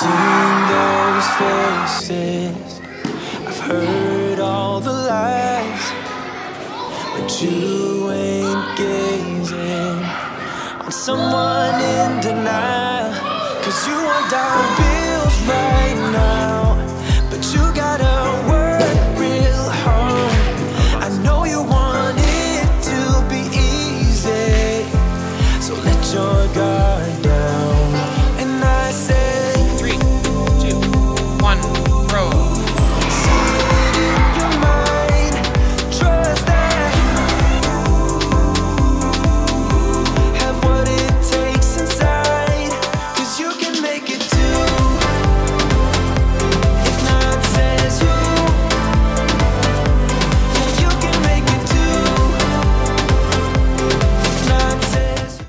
seen those faces, I've heard all the lies, but you ain't gazing on someone in denial. 'Cause you want down.